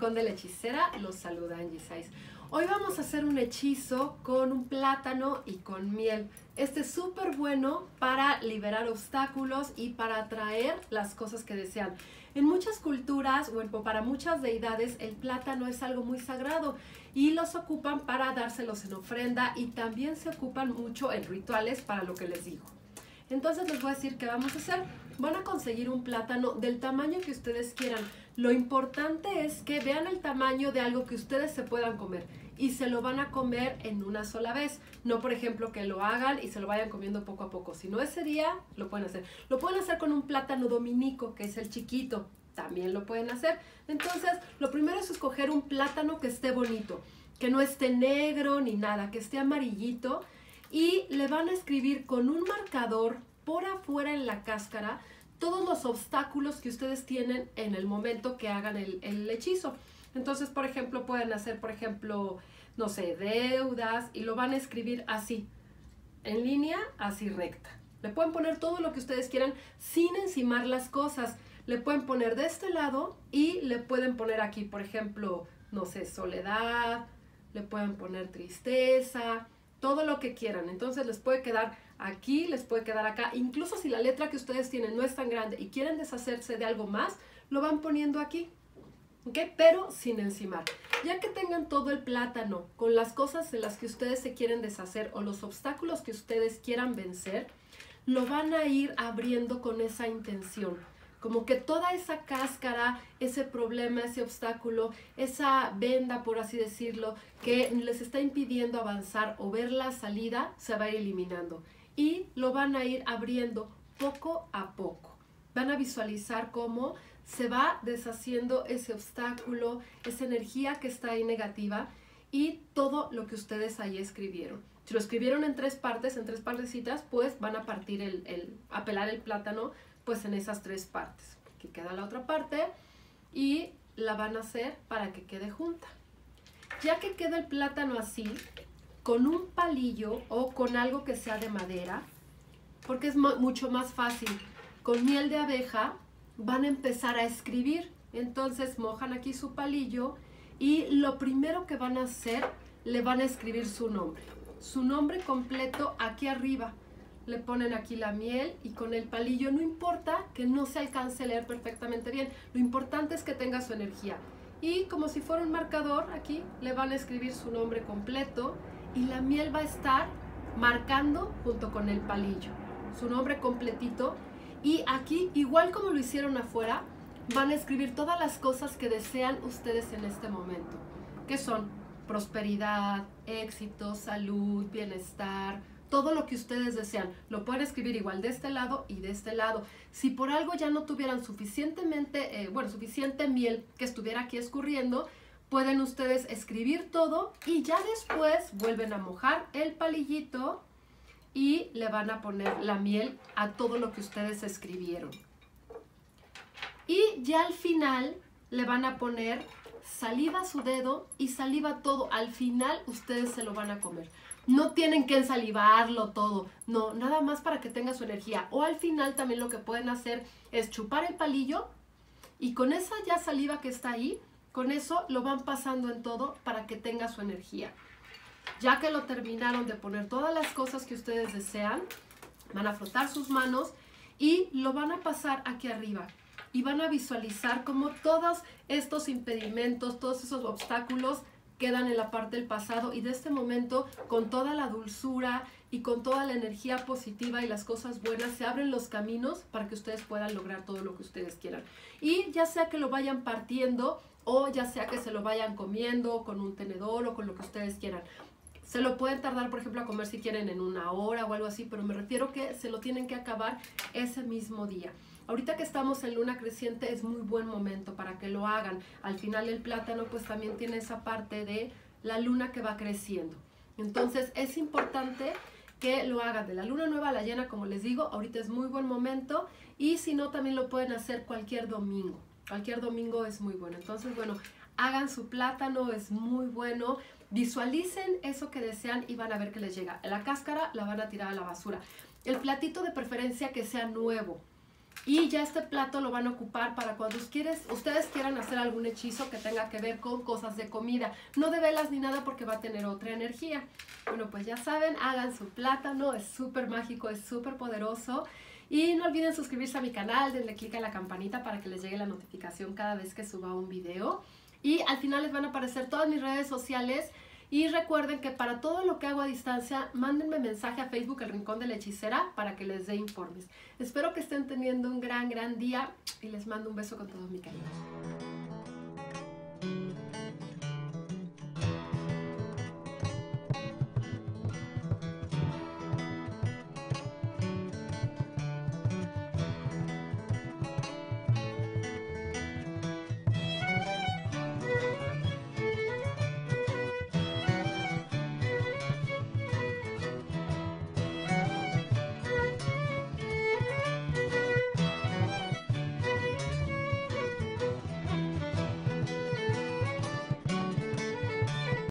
Rincón de la Hechicera, los saluda Angie Saiz. Hoy vamos a hacer un hechizo con un plátano y con miel. Este es súper bueno para liberar obstáculos y para atraer las cosas que desean. En muchas culturas, o para muchas deidades, el plátano es algo muy sagrado y los ocupan para dárselos en ofrenda y también se ocupan mucho en rituales para lo que les digo. Entonces les voy a decir qué vamos a hacer. Van a conseguir un plátano del tamaño que ustedes quieran. Lo importante es que vean el tamaño de algo que ustedes se puedan comer y se lo van a comer en una sola vez. No, por ejemplo, que lo hagan y se lo vayan comiendo poco a poco. Si no, ese día lo pueden hacer. Lo pueden hacer con un plátano dominico, que es el chiquito. También lo pueden hacer. Entonces, lo primero es escoger un plátano que esté bonito, que no esté negro ni nada, que esté amarillito. Y le van a escribir con un marcador por afuera en la cáscara todos los obstáculos que ustedes tienen en el momento que hagan el hechizo. Entonces, por ejemplo, pueden hacer, no sé, deudas, y lo van a escribir así, en línea, así recta. Le pueden poner todo lo que ustedes quieran sin encimar las cosas. Le pueden poner de este lado y le pueden poner aquí, por ejemplo, no sé, soledad, le pueden poner tristeza, todo lo que quieran. Entonces les puede quedar aquí, les puede quedar acá. Incluso si la letra que ustedes tienen no es tan grande y quieren deshacerse de algo más, lo van poniendo aquí, ¿ok? Pero sin encimar. Ya que tengan todo el plátano con las cosas de las que ustedes se quieren deshacer o los obstáculos que ustedes quieran vencer, lo van a ir abriendo con esa intención. Como que toda esa cáscara, ese problema, ese obstáculo, esa venda, por así decirlo, que les está impidiendo avanzar o ver la salida, se va a ir eliminando. Y lo van a ir abriendo poco a poco. Van a visualizar cómo se va deshaciendo ese obstáculo, esa energía que está ahí negativa y todo lo que ustedes ahí escribieron. Si lo escribieron en tres partes, en tres partecitas, pues van a partir a pelar el plátano pues en esas tres partes. Aquí queda la otra parte y la van a hacer para que quede junta. Ya que queda el plátano así, con un palillo o con algo que sea de madera, porque es mucho más fácil, con miel de abeja van a empezar a escribir. Entonces mojan aquí su palillo y lo primero que van a hacer, le van a escribir su nombre completo aquí arriba. Le ponen aquí la miel y con el palillo, no importa que no se alcance a leer perfectamente bien, lo importante es que tenga su energía. Y como si fuera un marcador, aquí le van a escribir su nombre completo y la miel va a estar marcando junto con el palillo su nombre completito. Y aquí, igual como lo hicieron afuera, van a escribir todas las cosas que desean ustedes en este momento, que son prosperidad, éxito, salud, bienestar, todo lo que ustedes desean. Lo pueden escribir igual de este lado y de este lado. Si por algo ya no tuvieran suficiente miel que estuviera aquí escurriendo, pueden ustedes escribir todo y ya después vuelven a mojar el palillito y le van a poner la miel a todo lo que ustedes escribieron. Y ya al final le van a poner saliva a su dedo y saliva a todo. Al final ustedes se lo van a comer. No tienen que ensalivarlo todo, no, nada más para que tenga su energía. O al final también lo que pueden hacer es chupar el palillo y con esa ya saliva que está ahí, con eso lo van pasando en todo para que tenga su energía. Ya que lo terminaron de poner todas las cosas que ustedes desean, van a frotar sus manos y lo van a pasar aquí arriba. Y van a visualizar cómo todos estos impedimentos, todos esos obstáculos quedan en la parte del pasado y de este momento, con toda la dulzura y con toda la energía positiva y las cosas buenas, se abren los caminos para que ustedes puedan lograr todo lo que ustedes quieran. Y ya sea que lo vayan partiendo o ya sea que se lo vayan comiendo con un tenedor o con lo que ustedes quieran. Se lo pueden tardar, por ejemplo, a comer si quieren en 1 hora o algo así, pero me refiero que se lo tienen que acabar ese mismo día. Ahorita que estamos en luna creciente es muy buen momento para que lo hagan. Al final el plátano pues también tiene esa parte de la luna que va creciendo. Entonces es importante que lo hagan de la luna nueva a la llena, como les digo. Ahorita es muy buen momento y si no también lo pueden hacer cualquier domingo. Cualquier domingo es muy bueno. Entonces bueno, hagan su plátano, es muy bueno. Visualicen eso que desean y van a ver que les llega. La cáscara la van a tirar a la basura. El platito de preferencia que sea nuevo. Y ya este plato lo van a ocupar para cuando ustedes quieran hacer algún hechizo que tenga que ver con cosas de comida. No de velas ni nada porque va a tener otra energía. Bueno, pues ya saben, hagan su plátano, es súper mágico, es súper poderoso. Y no olviden suscribirse a mi canal, denle clic a la campanita para que les llegue la notificación cada vez que suba un video. Y al final les van a aparecer todas mis redes sociales. Y recuerden que para todo lo que hago a distancia, mándenme mensaje a Facebook El Rincón de la Hechicera para que les dé informes. Espero que estén teniendo un gran día y les mando un beso con todo mi cariño.